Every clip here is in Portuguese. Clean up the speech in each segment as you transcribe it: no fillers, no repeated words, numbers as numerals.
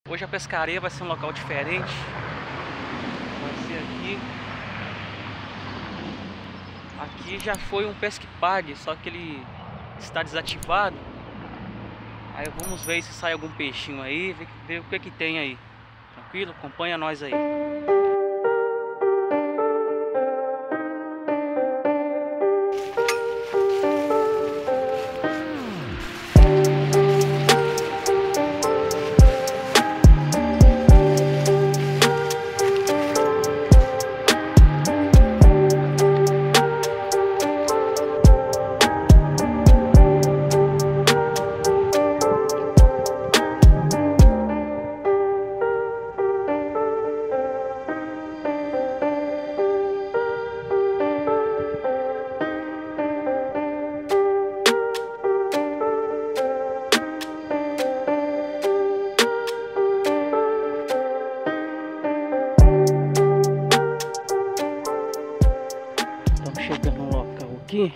Hoje a pescaria vai ser um local diferente. Vai ser aqui. Aqui já foi um Pesque Pague, só que ele está desativado. Aí vamos ver se sai algum peixinho aí, ver o que tem aí. Tranquilo? Acompanha nós aí. Estamos chegando no local aqui.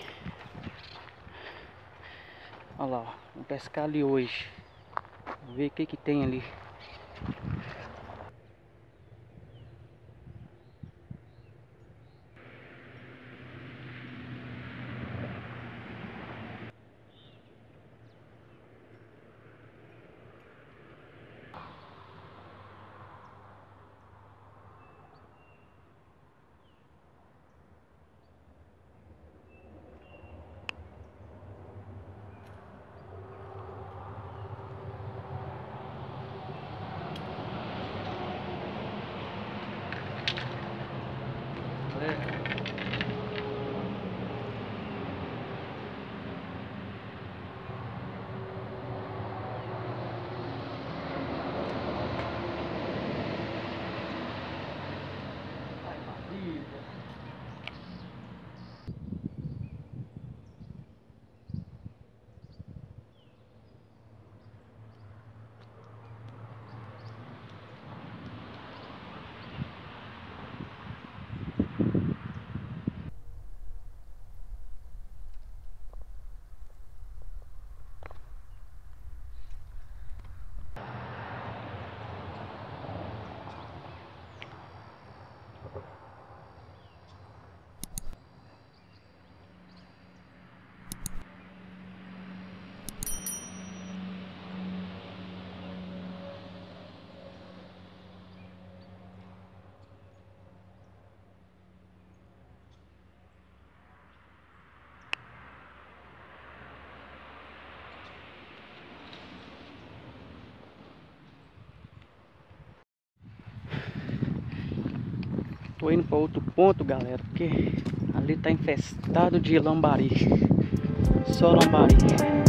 Olha lá, ó. Vamos pescar ali hoje. Vamos ver o que tem ali. Tô indo para outro ponto, galera, porque ali tá infestado de lambari. Só lambari.